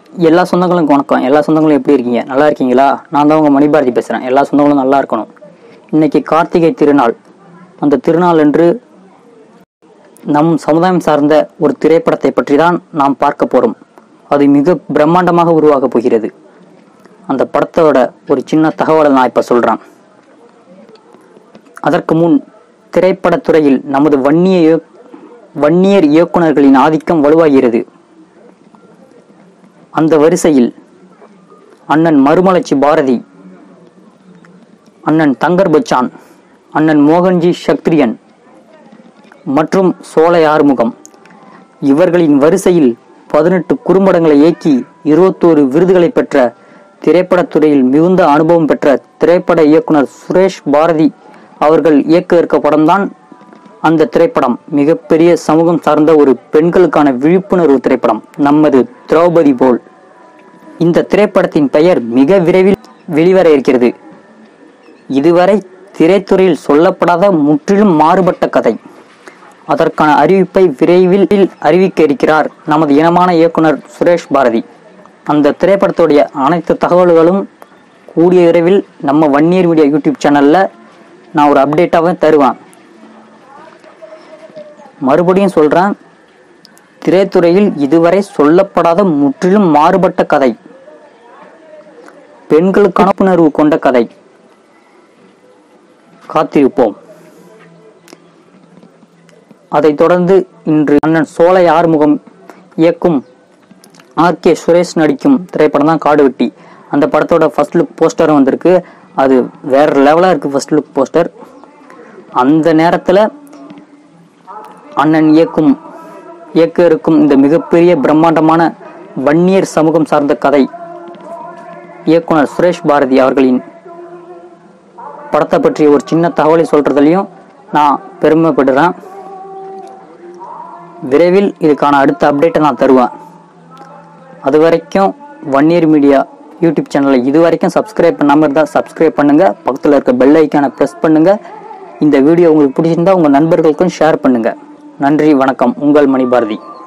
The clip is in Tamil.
எல்லா சொந்தங்களுக்கும் வணக்கம். எல்லா சொந்தங்களும் எப்படி இருக்கீங்க? நல்லா இருக்கீங்களா? நான் தான் உங்கள் மணிபாரதி பேசுகிறேன். எல்லா சொந்தங்களும் நல்லா இருக்கணும். இன்னைக்கு கார்த்திகை திருநாள். அந்த திருநாள் அன்று நம் சமுதாயம் சார்ந்த ஒரு திரைப்படத்தை பற்றி தான் நாம் பார்க்க போகிறோம். அது மிக பிரம்மாண்டமாக உருவாக போகிறது. அந்த படத்தோட ஒரு சின்ன தகவலை நான் இப்போ சொல்கிறேன். அதற்கு முன் திரைப்படத்துறையில் நமது வன்னியர் இயக்குநர்களின் ஆதிக்கம் வலுவாகிறது. அந்த வரிசையில் அண்ணன் மறுமலர்ச்சி பாரதி, அண்ணன் தங்கர் பச்சான், அண்ணன் மோகன்ஜி சக்திரியன் மற்றும் சோலை ஆறுமுகம் இவர்களின் வரிசையில் 18 குறும்படங்களை இயக்கி 21 விருதுகளை பெற்ற திரைப்படத்துறையில் மிகுந்த அனுபவம் பெற்ற திரைப்பட இயக்குனர் சுரேஷ் பாரதி அவர்கள் இயக்க இருக்க படம்தான் அந்த திரைப்படம். மிகப்பெரிய சமூகம் சார்ந்த ஒரு பெண்களுக்கான விழிப்புணர்வு திரைப்படம், நமது திரௌபதி போல். இந்த திரைப்படத்தின் பெயர் மிக விரைவில் வெளிவர இருக்கிறது. இதுவரை திரைத்துறையில் சொல்லப்படாத முற்றிலும் மாறுபட்ட கதை. அதற்கான அறிவிப்பை விரைவில் அறிவிக்க இருக்கிறார் நமது இனமான இயக்குனர் சுரேஷ் பாரதி. அந்த திரைப்படத்துடைய அனைத்து தகவல்களும் கூடிய விரைவில் நம்ம வன்னியர் மீடியா யூடியூப் சேனல்ல நான் ஒரு அப்டேட்டாக தருவேன். மறுபடியும் சொல்றேன், திரைத்துறையில் இதுவரை சொல்லப்படாத முற்றிலும் மாறுபட்ட கதை, பெண்களுக்கான விழிப்புணர்வு கொண்ட கதை. காத்திருப்போம். அதைத் தொடர்ந்து இன்று அண்ணன் சோலை ஆறுமுகம் இயக்கும் ஆர்.கே. சுரேஷ் நடிக்கும் திரைப்படம் தான் காடுவெட்டி. அந்த படத்தோட ஃபர்ஸ்ட் லுக் போஸ்டரும் வந்திருக்கு. அது வேற லெவலா இருக்கு ஃபர்ஸ்ட் லுக் போஸ்டர். அந்த நேரத்துல அண்ணன் இயக்க இருக்கும் இந்த மிகப்பெரிய பிரம்மாண்டமான வன்னியர் சமூகம் சார்ந்த கதை இயக்குனர் சுரேஷ் பாரதி அவர்களின் படத்தை பற்றி ஒரு சின்ன தகவலை சொல்றதுலையும் நான் பெருமைப்படுறேன். விரைவில் இதுக்கான அடுத்த அப்டேட்டை நான் தருவேன். அது வரைக்கும் வன்னியர் மீடியா யூடியூப் சேனலை இது வரைக்கும் சப்ஸ்கிரைப் பண்ணாமல் இருந்தால் சப்ஸ்கிரைப் பண்ணுங்க. பக்கத்தில் இருக்க பெல் ஐக்கானை ப்ரெஸ் பண்ணுங்க. இந்த வீடியோ உங்களுக்கு பிடிச்சிருந்தா உங்கள் நண்பர்களுக்கும் ஷேர் பண்ணுங்க. நன்றி, வணக்கம். உங்கள் மணிபாரதி.